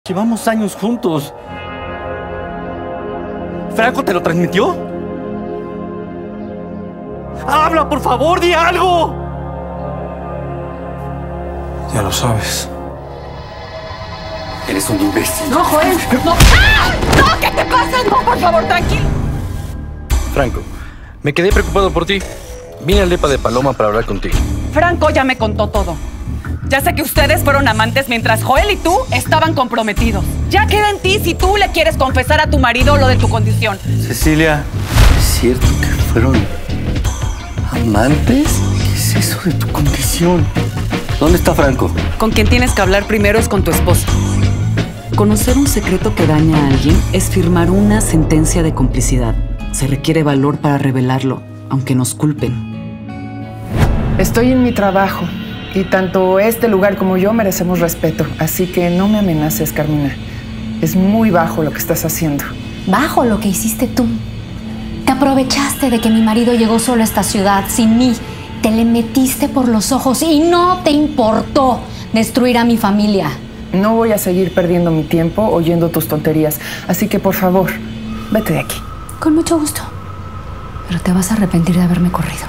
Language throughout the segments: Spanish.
Llevamos años juntos. ¿Franco te lo transmitió? ¡Habla, por favor! ¡Di algo! Ya lo sabes. Eres un imbécil. No, Joel. No. ¡Ah! ¡No! ¿Qué te pasa? No, por favor, tranquilo. Franco, me quedé preocupado por ti. Vine al depa de Paloma para hablar contigo. Franco ya me contó todo. Ya sé que ustedes fueron amantes mientras Joel y tú estaban comprometidos. Ya queda en ti si tú le quieres confesar a tu marido lo de tu condición. Cecilia, ¿es cierto que fueron amantes? ¿Qué es eso de tu condición? ¿Dónde está Franco? Con quien tienes que hablar primero es con tu esposa. Conocer un secreto que daña a alguien es firmar una sentencia de complicidad. Se requiere valor para revelarlo, aunque nos culpen. Estoy en mi trabajo y tanto este lugar como yo merecemos respeto. Así que no me amenaces, Carmina. Es muy bajo lo que estás haciendo. Bajo lo que hiciste tú. Te aprovechaste de que mi marido llegó solo a esta ciudad sin mí. Te le metiste por los ojos y no te importó destruir a mi familia. No voy a seguir perdiendo mi tiempo oyendo tus tonterías. Así que, por favor, vete de aquí. Con mucho gusto. Pero te vas a arrepentir de haberme corrido.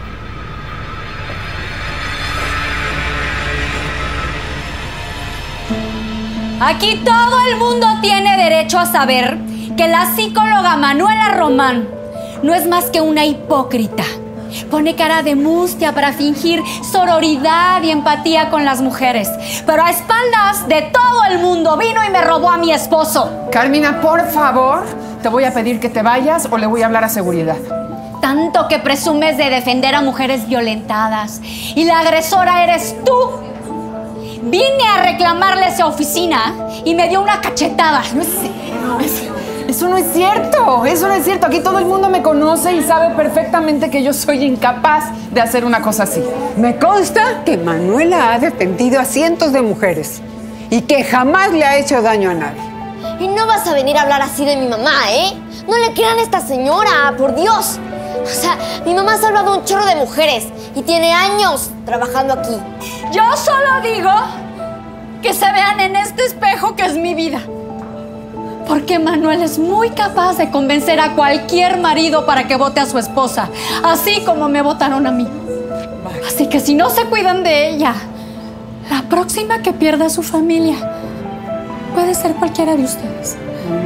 Aquí todo el mundo tiene derecho a saber que la psicóloga Manuela Román no es más que una hipócrita. Pone cara de mustia para fingir sororidad y empatía con las mujeres. Pero a espaldas de todo el mundo vino y me robó a mi esposo. Carmina, por favor, te voy a pedir que te vayas o le voy a hablar a seguridad. Tanto que presumes de defender a mujeres violentadas y la agresora eres tú. Vine a reclamarle esa oficina y me dio una cachetada. No es cierto. Eso no es cierto. Eso no es cierto. Aquí todo el mundo me conoce y sabe perfectamente que yo soy incapaz de hacer una cosa así. Me consta que Manuela ha defendido a cientos de mujeres y que jamás le ha hecho daño a nadie. Y no vas a venir a hablar así de mi mamá, ¿eh? No le crean a esta señora, por Dios. O sea, mi mamá ha salvado un chorro de mujeres y tiene años trabajando aquí. Yo solo digo que se vean en este espejo que es mi vida. Porque Manuel es muy capaz de convencer a cualquier marido para que vote a su esposa, así como me votaron a mí. Así que si no se cuidan de ella, la próxima que pierda a su familia puede ser cualquiera de ustedes.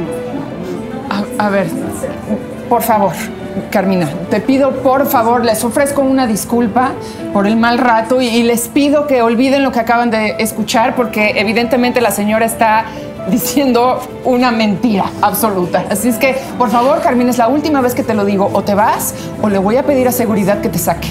A ver, por favor, Carmina, te pido, por favor, les ofrezco una disculpa por el mal rato y les pido que olviden lo que acaban de escuchar porque evidentemente la señora está diciendo una mentira absoluta. Así es que, por favor, Carmina, es la última vez que te lo digo. O te vas o le voy a pedir a seguridad que te saque.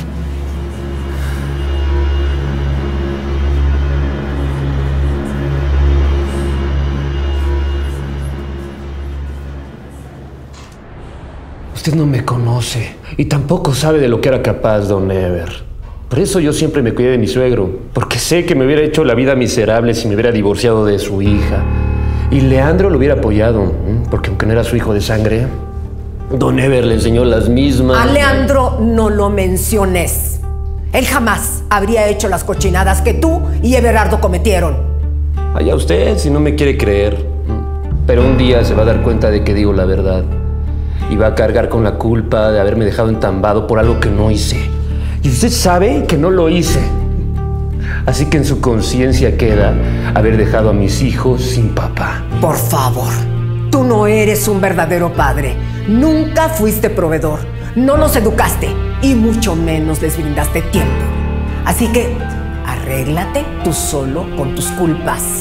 Usted no me conoce y tampoco sabe de lo que era capaz Don Ever. Por eso yo siempre me cuidé de mi suegro, porque sé que me hubiera hecho la vida miserable si me hubiera divorciado de su hija. Y Leandro lo hubiera apoyado, porque aunque no era su hijo de sangre, Don Ever le enseñó las mismas... A Leandro no lo menciones. Él jamás habría hecho las cochinadas que tú y Everardo cometieron. Allá usted, si no me quiere creer. Pero un día se va a dar cuenta de que digo la verdad. Y va a cargar con la culpa de haberme dejado entambado por algo que no hice. Y usted sabe que no lo hice. Así que en su conciencia queda haber dejado a mis hijos sin papá. Por favor, tú no eres un verdadero padre. Nunca fuiste proveedor. No los educaste y mucho menos les brindaste tiempo. Así que arréglate tú solo con tus culpas.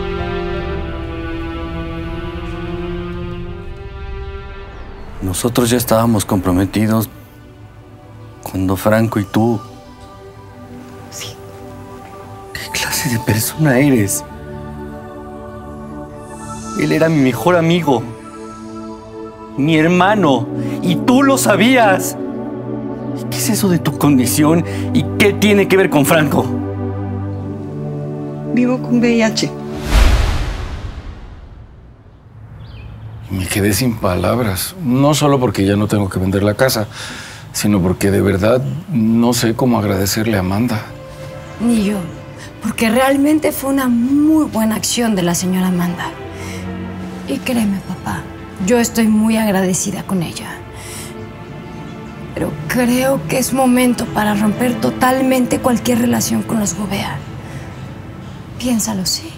Nosotros ya estábamos comprometidos cuando Franco y tú... Sí. ¿Qué clase de persona eres? Él era mi mejor amigo, mi hermano, y tú lo sabías. ¿Qué es eso de tu condición y qué tiene que ver con Franco? Vivo con VIH. Me quedé sin palabras. No solo porque ya no tengo que vender la casa, sino porque de verdad no sé cómo agradecerle a Amanda. Ni yo, porque realmente fue una muy buena acción de la señora Amanda. Y créeme, papá, yo estoy muy agradecida con ella. Pero creo que es momento para romper totalmente cualquier relación con los Gobea. Piénsalo, ¿sí?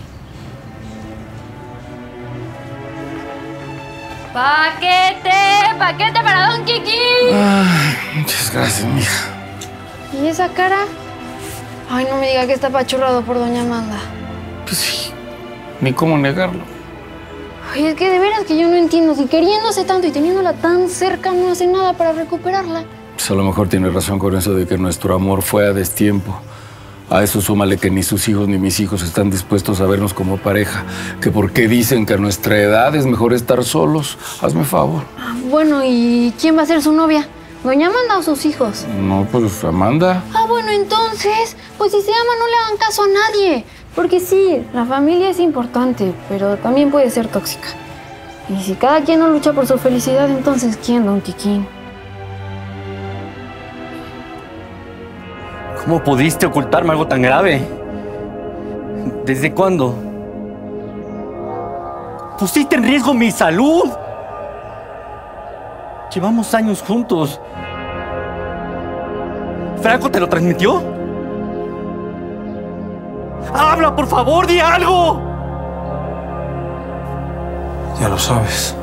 ¡Paquete para Don Kiki! Ay, muchas gracias, mija. ¿Y esa cara? Ay, no me diga que está apachurrado por doña Amanda. Pues sí, ni cómo negarlo. Ay, es que de veras que yo no entiendo. Si queriéndose tanto y teniéndola tan cerca no hace nada para recuperarla. Pues a lo mejor tiene razón con eso de que nuestro amor fue a destiempo. A eso súmale que ni sus hijos ni mis hijos están dispuestos a vernos como pareja. Que por qué dicen que a nuestra edad es mejor estar solos. Hazme favor. Bueno, ¿y quién va a ser su novia? ¿Doña Amanda o sus hijos? No, pues Amanda. Ah, bueno, entonces, pues si se aman no le hagan caso a nadie. Porque sí, la familia es importante, pero también puede ser tóxica. Y si cada quien no lucha por su felicidad, entonces ¿quién, Don Kikín? ¿Cómo pudiste ocultarme algo tan grave? ¿Desde cuándo? Pusiste en riesgo mi salud. Llevamos años juntos. ¿Franco te lo transmitió? ¡Habla, por favor! ¡Di algo! Ya lo sabes.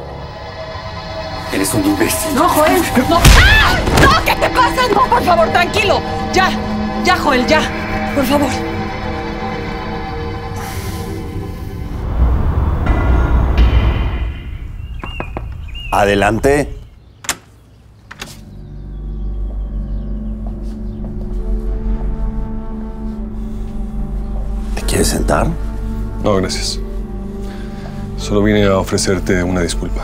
Eres un imbécil. ¡No, Joel! ¡No! ¡Ah! ¡No! ¿Qué te pasa? No, por favor, tranquilo. Ya, Joel, ya. Por favor. Adelante. ¿Te quieres sentar? No, gracias. Solo vine a ofrecerte una disculpa.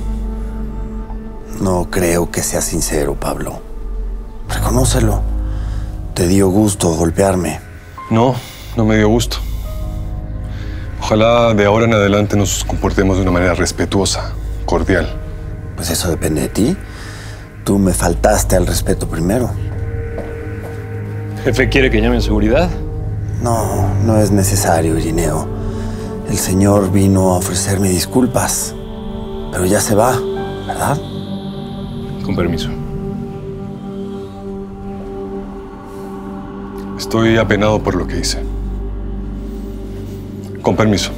No creo que sea sincero, Pablo. Reconócelo. Te dio gusto golpearme. No, no me dio gusto. Ojalá de ahora en adelante nos comportemos de una manera respetuosa, cordial. Pues eso depende de ti. Tú me faltaste al respeto primero. ¿Jefe quiere que llame a seguridad? No, no es necesario, Irineo. El señor vino a ofrecerme disculpas. Pero ya se va, ¿verdad? Con permiso. Estoy apenado por lo que hice. Con permiso.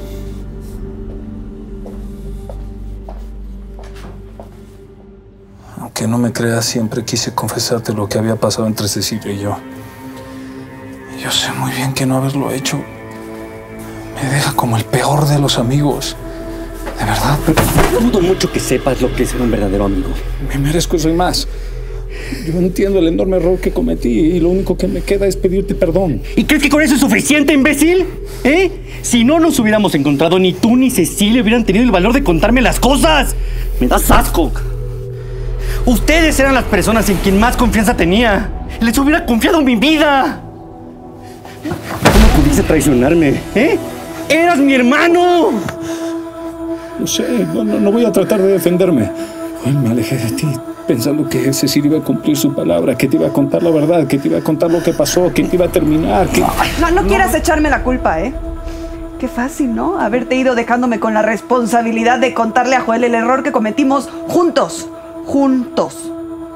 Aunque no me creas, siempre quise confesarte lo que había pasado entre Cecilia y yo. Yo sé muy bien que no haberlo hecho me deja como el peor de los amigos. De verdad. Dudo mucho que sepas lo que es ser un verdadero amigo. Me merezco eso y más. Yo entiendo el enorme error que cometí y lo único que me queda es pedirte perdón. ¿Y crees que con eso es suficiente, imbécil? Si no nos hubiéramos encontrado, ni tú ni Cecilia hubieran tenido el valor de contarme las cosas. Me das asco. Ustedes eran las personas en quien más confianza tenía. Les hubiera confiado mi vida. ¿Cómo pudiste traicionarme? ¡Eras mi hermano! No sé, no voy a tratar de defenderme. Hoy me alejé de ti pensando que Cecilia iba a cumplir su palabra, que te iba a contar la verdad, que te iba a contar lo que pasó, que te iba a terminar, que... No quieras echarme la culpa, Qué fácil, ¿no? Haberte ido dejándome con la responsabilidad de contarle a Joel el error que cometimos juntos. Juntos.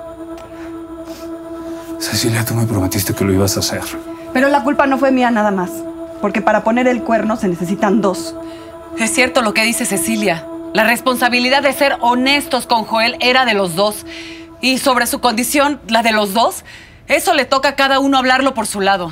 Cecilia, tú me prometiste que lo ibas a hacer. Pero la culpa no fue mía nada más. Porque para poner el cuerno se necesitan dos. Es cierto lo que dice Cecilia. La responsabilidad de ser honestos con Joel era de los dos. Y sobre su condición, la de los dos, eso le toca a cada uno hablarlo por su lado.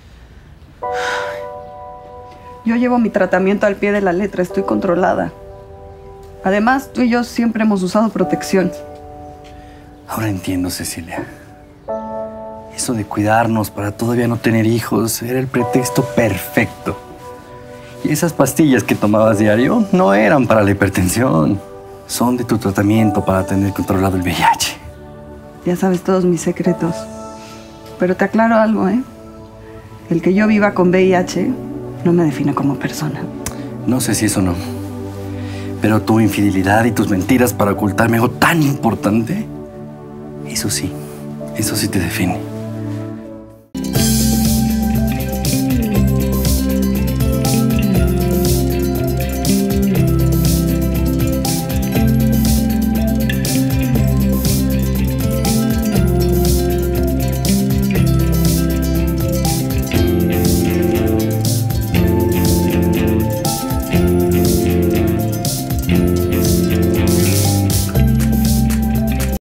Yo llevo mi tratamiento al pie de la letra, estoy controlada. Además, tú y yo siempre hemos usado protección. Ahora entiendo, Cecilia. Eso de cuidarnos para todavía no tener hijos era el pretexto perfecto. Y esas pastillas que tomabas diario no eran para la hipertensión. Son de tu tratamiento para tener controlado el VIH. Ya sabes todos mis secretos. Pero te aclaro algo, El que yo viva con VIH no me define como persona. No sé si eso no. Pero tu infidelidad y tus mentiras para ocultarme algo tan importante, eso sí te define.